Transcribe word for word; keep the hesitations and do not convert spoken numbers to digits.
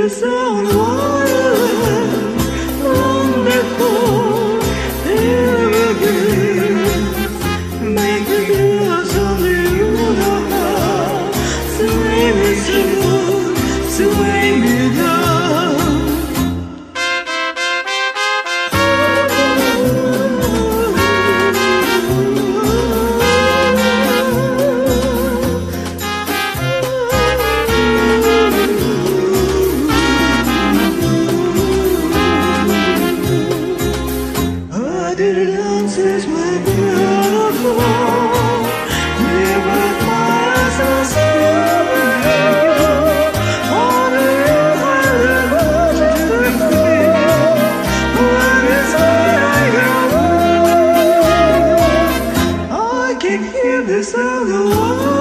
the sound of water long before ever begins. Make the girls only you know how. Sway me smooth, sway me down. Other dances were beautiful. They were my eyes and silver. All the years I watched you feel. When it's when I go, I can hear the sound of water.